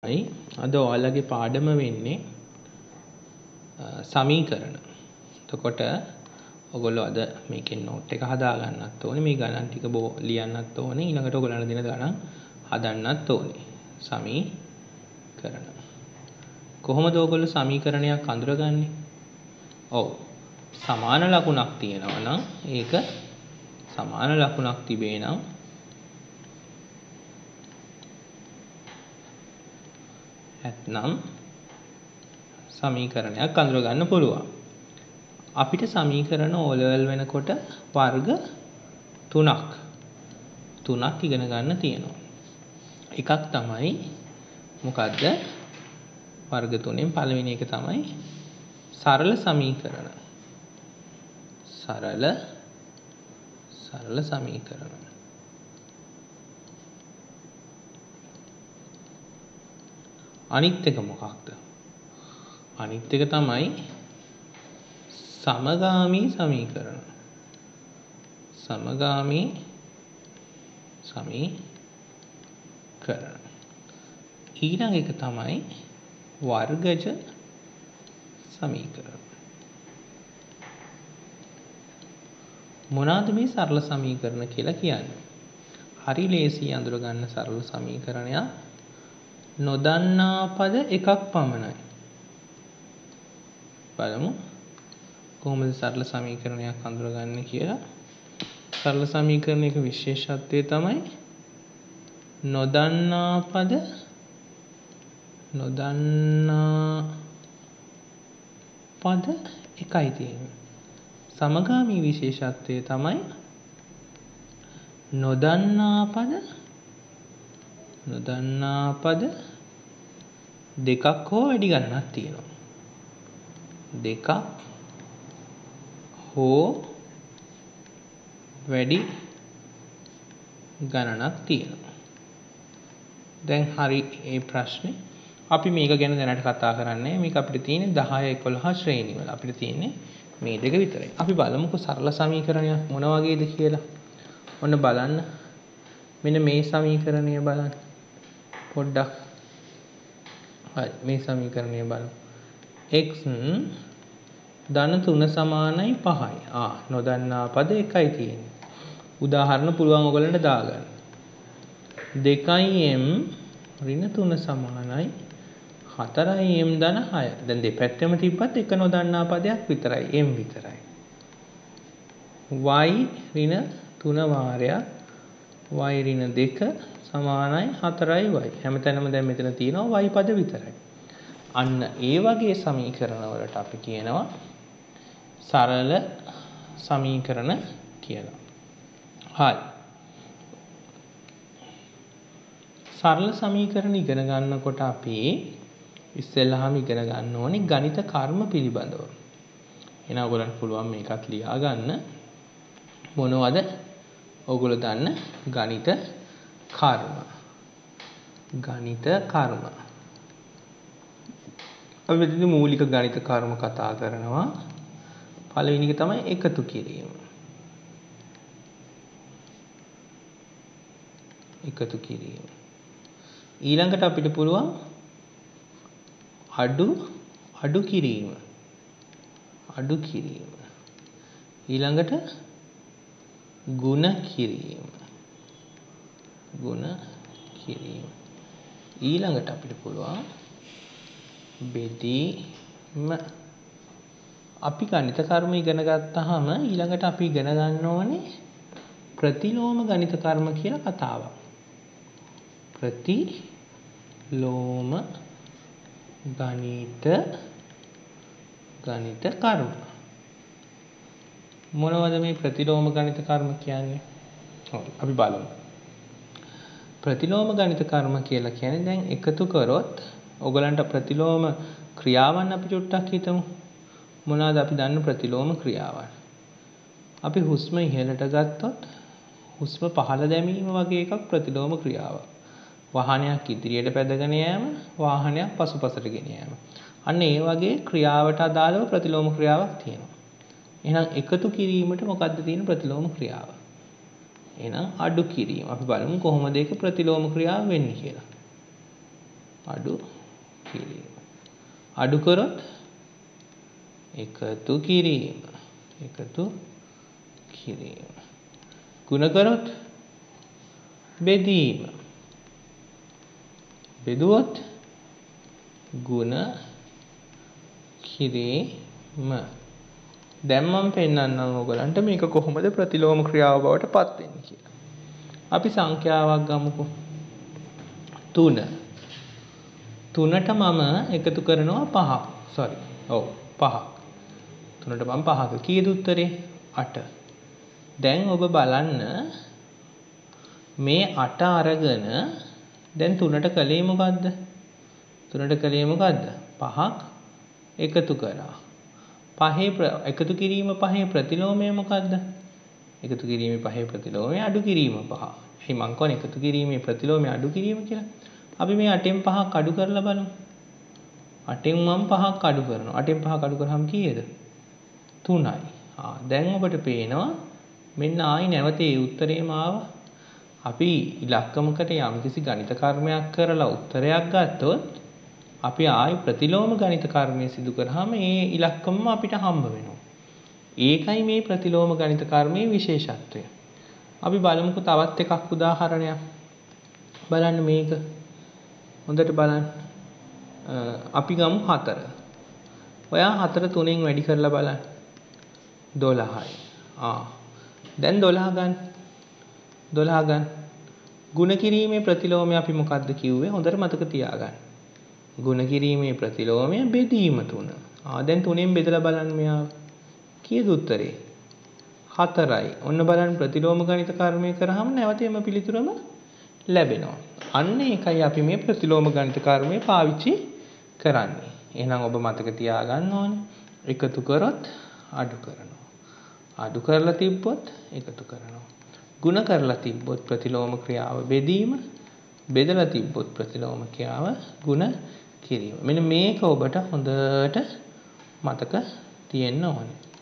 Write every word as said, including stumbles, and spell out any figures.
අද ඔයාලගේ පාඩම වෙන්නේ සමීකරණ. එතකොට ඔයගොල්ලෝ අද මේකෙන් නෝට් එක හදා ගන්නත් ඕනේ. මේ ගණන් ටික බෝ ලියන්නත් ඕනේ. ඊළඟට ඔයගොල්ලන්ට දෙන ගණන් හදන්නත් ඕනේ. සමීකරණ. කොහොමද ඔයගොල්ලෝ සමීකරණයක් අඳුරගන්නේ? ඔව්. සමාන ලකුණක් තියෙනවා නම් ඒක සමාන ලකුණක් තිබේ නම් නැත්නම් සමීකරණයක් අඳුර ගන්න පුළුවන්. අපිට සමීකරණ O level වෙනකොට වර්ග තුනක් තුනක් ඉගෙන ගන්න තියෙනවා. එකක් තමයි මොකද්ද? වර්ග තුනෙන් පළවෙනි එක තමයි සරල සමීකරණ. සරල සරල සමීකරණ. අනිත් එක මොකක්ද? අනිත් එක තමයි සමගාමී සමීකරණ. සමගාමී සමීකරණ. ඊළඟ එක තමයි වර්ගජ සමීකරණ. මොනවාද මේ සරල සමීකරණ කියලා කියන්නේ? හරි ලේසි අඳුර ගන්න සරල සමීකරණයක් නොදන්නා පද එකක් පමණයි. බලමු කොහොමද සරල සමීකරණයක් අඳුරගන්නේ කියලා. සරල සමීකරණයක විශේෂත්වය තමයි නොදන්නා පද නොදන්නා පද එකයි තියෙන්නේ. සමගාමී විශේෂත්වය තමයි නොදන්නා පද නොදන්නා පද දෙකක් හෝ වැඩි ගණනක් තියෙනවා. දෙකක් හෝ වැඩි ගණනක් තියෙනවා. දැන් හරි මේ ප්‍රශ්නේ. අපි මේක ගැන දැනට කතා කරන්නේ. මේක අපිට තියෙන්නේ දහය එකොළහ ශ්‍රේණි වල. අපිට තියෙන්නේ මේ දෙක විතරයි. අපි බලමුකෝ සරල සමීකරණයක් මොන වගේද කියලා. ඔන්න බලන්න. මෙන්න මේ සමීකරණය බලන්න. පොඩ්ඩක්. හරි මේ සමීකරණය බලමු. x ධන තුන සමානයි පහයි. ආ නොදන්නා පද එකයි තියෙන්නේ. උදාහරණ පුළුවන් ඔයගලන්ට දාගන්න. දෙකයි m ඍණ තුන සමානයි හතරයි m ධන හය. දැන් දෙපැත්තෙම තිබ්බත් එක නොදන්නා පදයක් විතරයි m විතරයි. y ඍණ තුන වාරයක් y ඍණ දෙක සමානයි හතරයි y. හැමතැනම දැන් මෙතන තියෙනවා y පද විතරයි. අන්න ඒ වගේ සමීකරණ වලට අපි කියනවා සරල සමීකරණ කියලා. හරි. සරල සමීකරණ ඉගෙන ගන්නකොට අපි ඉස්සෙල්ලාම ඉගෙන ගන්න ඕනේ ගණිත කර්ම පිළිබඳව. එහෙනම් ඔයගොල්ලන්ට පුළුවන් මේකත් ලියා ගන්න. මොනවද? ඔයගොල්ලෝ දන්න ගණිත කර්ම. ගණිත කර්ම. අපි මෙතනදී මූලික ගණිත කර්ම කතා කරනවා. පළවෙනි එක තමයි එකතු කිරීම. එකතු කිරීම. ඊළඟට අපිට පුළුවන් අඩු අඩු කිරීම. අඩු කිරීම. ඊළඟට ගුණ කිරීම. ගුණ කිරීම. ඊළඟට අපිට පුළුවන් බෙදීම. අපි ගණිත කර්ම ඉගෙන ගත්තාම ඊළඟට අපි ඉගෙන ගන්න ඕනේ ප්‍රතිලෝම ගණිත කර්ම කියලා කතාවක්. ප්‍රතිලෝම ගණිත ගණිත කර්ම. මොනවද මේ ප්‍රතිලෝම ගණිත කර්ම කියන්නේ? හරි අපි බලමු. ප්‍රතිලෝම ගණිත කර්ම කියලා කියන්නේ දැන් එකතු කරොත් ඔයගලන්ට ප්‍රතිලෝම ක්‍රියාවන් අපි චුට්ටක් හිතමු. මොනවාද අපි දන්න ප්‍රතිලෝම ක්‍රියාවන්? අපි හුස්ම ඉහළට ගත්තොත් හුස්ම පහළ දැමීම වගේ එකක් ප්‍රතිලෝම ක්‍රියාවක්. වාහනයක් ඉදිරියට පැදගෙන යෑම, වාහනයක් පසුපසට ගෙන යෑම. අන්න ඒ වගේ ක්‍රියාවට අදාළව ප්‍රතිලෝම ක්‍රියාවක් තියෙනවා. එහෙනම් එකතු කිරීමට මොකද්ද තියෙන ප්‍රතිලෝම ක්‍රියාව? එහෙනම් අඩු කිරීම. අපි බලමු කොහොමද ඒක ප්‍රතිලෝම ක්‍රියාව වෙන්නේ කියලා. අඩු කිරීම. අඩු කරොත් එකතු කිරීම. එකතු කිරීම. ගුණ කරොත් බෙදීම. බෙදුවොත් ගුණ කිරීම. දැන් මම පෙන්නන්නම් ඔයගලන්ට මේක කොහොමද ප්‍රතිලෝම ක්‍රියාව බවට පත් වෙන්නේ කියලා. අපි සංඛ්‍යාවක් ගමුකෝ. තුන. තුනට මම එකතු කරනවා පහක්. sorry. ඔව් පහක්. තුනට මම පහක. කීයද උත්තරේ? අට. දැන් ඔබ බලන්න මේ අට අරගෙන දැන් තුනට කලේ මොකද්ද? තුනට කලේ මොකද්ද? පහක් එකතු කරා. පහේ එකතු කිරීම පහේ ප්‍රතිලෝමය මොකද්ද? එකතු කිරීමේ පහේ ප්‍රතිලෝමය අඩු කිරීම පහ. එහි මං කියන්නේ එකතු කිරීමේ ප්‍රතිලෝමය අඩු කිරීම කියලා. අපි මේ අටෙන් පහක් අඩු කරලා බලමු. අටෙන් මම පහක් අඩු කරනවා. අටෙන් පහක් අඩු කරාම කීයද? තුනයි. ආ දැන් ඔබට පේනවා මෙන්න ආයි නැවත ඒ උත්තරේම ආවා. අපි ඉලක්කමකට යම්කිසි ගණිත කර්මයක් කරලා උත්තරයක් ගත්තොත් අපි ආයි ප්‍රතිලෝම ගණිත කර්මය සිදු කරාම ඒ ඉලක්කමම අපිට හම්බ වෙනවා. ඒකයි මේ ප්‍රතිලෝම ගණිත කර්මයේ විශේෂත්වය. අපි බලමුකෝ තවත් එකක් උදාහරණයක්. බලන්න මේක. හොඳට බලන්න. අපි ගමු හතර. ඔයා හතර තුනෙන් වැඩි කරලා බලන්න. දොළහයි. ආ. දැන් දොළහ ගන්න. දොළහ ගන්න. ගුණ කිරීමේ ප්‍රතිලෝමය අපි මොකද්ද කිව්වේ? හොඳට මතක තියාගන්න. ගුණ කිරීමේ ප්‍රතිලෝමය බෙදීම තුන. ආ දැන් තුනෙන් බෙදලා බලන්න මෙයා. කීයද උත්තරේ? හතරයි. ඔන්න බලන්න ප්‍රතිලෝම ගණිත කර්මය කරාම නැවත එම පිළිතුරම ලැබෙනවා. අන්න ඒකයි අපි මේ ප්‍රතිලෝම ගණිත කර්මය පාවිච්චි කරන්නේ. එහෙනම් ඔබ මතක තියාගන්න ඕනේ. එකතු කරොත් අඩු කරනවා. අඩු කරලා තිබ්බොත් එකතු කරනවා. ගුණ කරලා තිබ්බොත් ප්‍රතිලෝම ක්‍රියාව බෙදීම. බෙදලා තිබ්බොත් ප්‍රතිලෝම ක්‍රියාව ගුණ කිරීම. මෙන්න මේක ඔබට හොඳට මතක තියෙන්න ඕනේ.